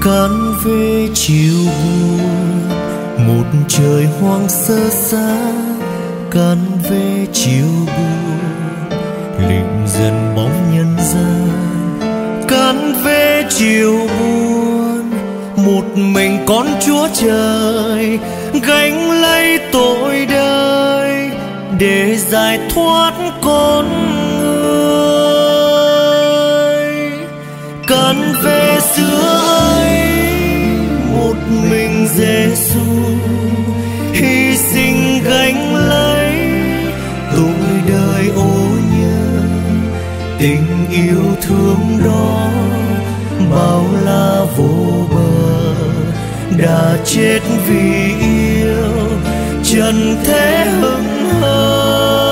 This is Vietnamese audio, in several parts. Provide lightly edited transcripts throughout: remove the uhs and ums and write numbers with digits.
Cán về chiều buồn, một trời hoang sơ xa. Cán về chiều buồn, lịm dần bóng nhân gian. Cán về chiều buồn, một mình con Chúa Trời gánh lấy tội đời để giải thoát con người. Cán về xưa ấy, một mình Giêsu hy sinh gánh lấy tội đời ô nhơ. Tình yêu thương đó bao la vô bờ, đã chết vì yêu trần thế hững hờ.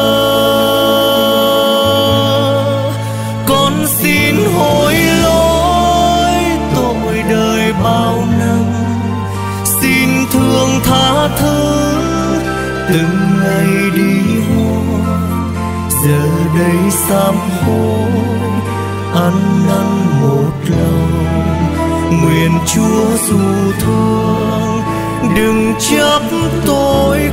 Con xin hối lỗi tội đời bao năm, xin thương tha thứ từng ngày đi hoang. Giờ đây sám hối ăn năn một lòng, nguyện Chúa dù thương đừng chấp tội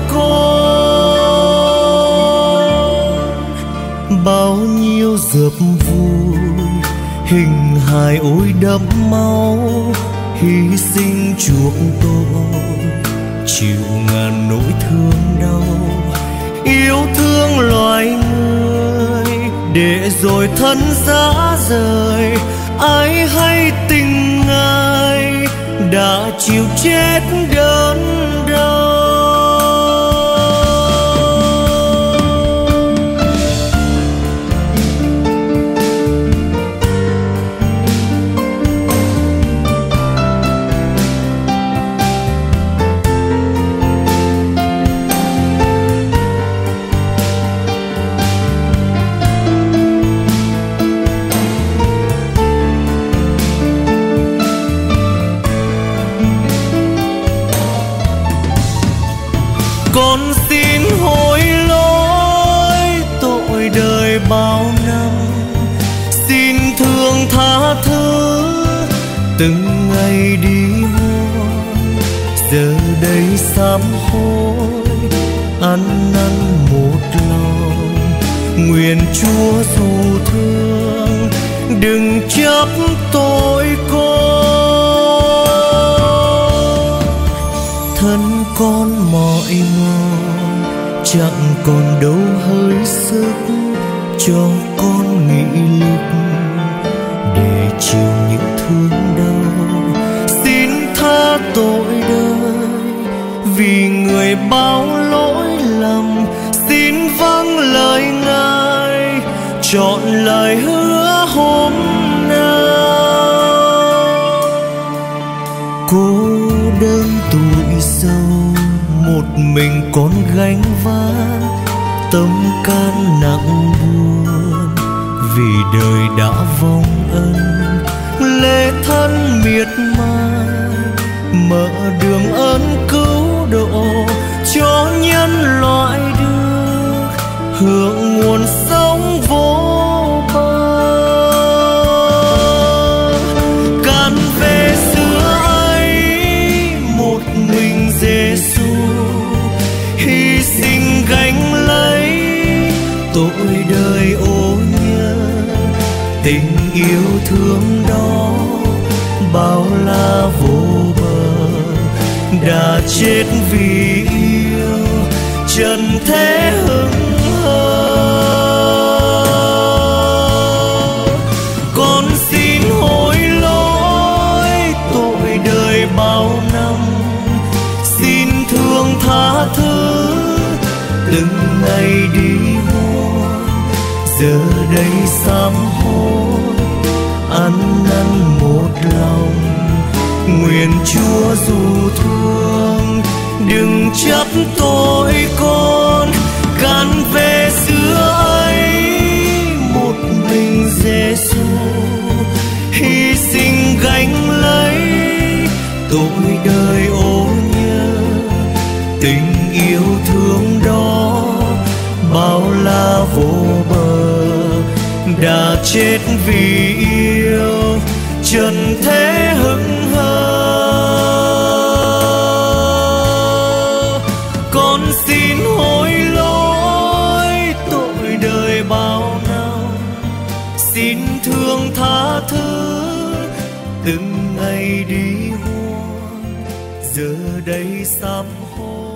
con. Bao nhiêu dập vui hình hài ôi đẫm máu, hy sinh chuộc tội chịu ngàn nỗi thương đau. Yêu thương loài người để rồi thân giá rời, ai hay tình Ngài đã chịu chết đớn đau. Con xin hối lỗi tội đời bao năm, xin thương tha thứ từng ngày đi hoang. Giờ đây sám hối ăn năn một lòng, nguyện Chúa dù thương đừng chấp tội con. Thân con mỏi mòn chẳng còn đâu hơi sức, cho con nghị lực để chịu những thương đau. Xin tha tội đời vì người bao lỗi lầm, xin vâng lời Ngài chọn lời hứa hôm nào. Cô đơn tuổi sâu một mình con gánh vác, tâm can nặng buồn vì đời đã vong ân. Lê thân miệt mài mở đường ơn cứu độ cho nhân loại được hưởng nguồn sống vô bờ. Can về xưa ấy, một mình Giêsu hy sinh gánh lấy tội đời ô nhơ. Tình yêu thương đó bao la vô bờ, đã chết vì yêu trần thế hững hờ. Con xin hối lỗi tội đời bao năm, xin thương tha thứ từng ngày đi hoang. Giờ đây sám hối ăn năn một lòng, nguyện Chúa dù thương đừng chấp tội con. Can về xưa ấy, một mình Giêsu hy sinh gánh lấy tội đời ô nhơ. Tình yêu thương đó bao la vô bờ, đã chết vì yêu trần thế hững hờ. từng ngày đi hoang giờ đây sám hối.